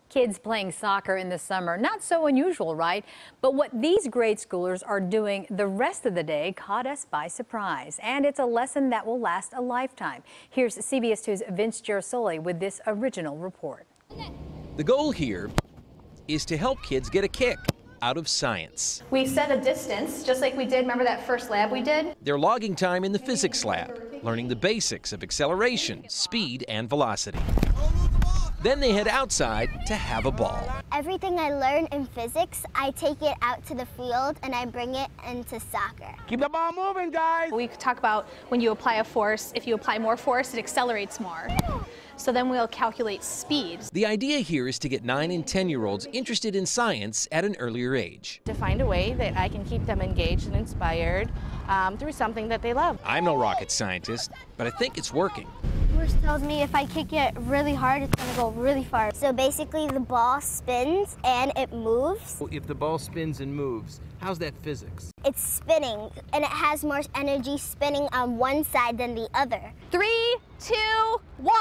Kids playing soccer in the summer, not so unusual, right? But what these grade schoolers are doing the rest of the day caught us by surprise. And it's a lesson that will last a lifetime. Here's CBS 2's Vince Gerasole with this original report. The goal here is to help kids get a kick out of science. We set a distance, just like we did, remember that first lab we did? They're logging time in the physics lab, learning the basics of acceleration, speed, and velocity. Then they head outside to have a ball. Everything I learn in physics, I take it out to the field and I bring it into soccer. Keep the ball moving, guys. We talk about when you apply a force, if you apply more force, it accelerates more. So then we'll calculate speed. The idea here is to get 9 and 10-year-olds interested in science at an earlier age. To find a way that I can keep them engaged and inspired through something that they love. I'm no rocket scientist, but I think it's working. Force tells me if I kick it really hard, it's gonna go really far. So basically the ball spins and it moves. If the ball spins and moves, how's that physics? It's spinning and it has more energy spinning on one side than the other. 3, 2, 1.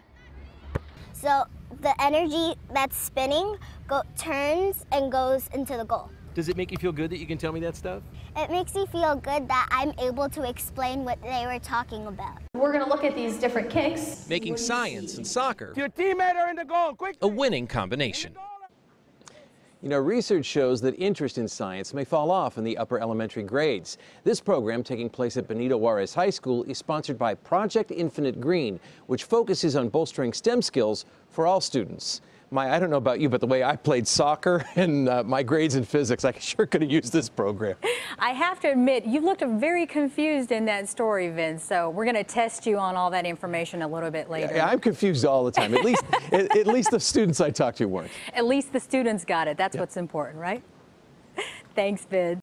So the energy that's spinning turns and goes into the goal. Does it make you feel good that you can tell me that stuff? It makes me feel good that I'm able to explain what they were talking about. We're going to look at these different kicks. Making science and soccer Your teammate are in the goal, quick! a winning combination. You know, research shows that interest in science may fall off in the upper elementary grades. This program, taking place at Benito Juarez High School, is sponsored by Project Infinite Green, which focuses on bolstering STEM skills for all students. I don't know about you, but the way I played soccer and my grades in physics, I sure could have used this program. I have to admit, you looked very confused in that story, Vince, so we're going to test you on all that information a little bit later. Yeah, I'm confused all the time. At least the students I talked to weren't. At least the students got it. That's what's important, right? Thanks, Vince.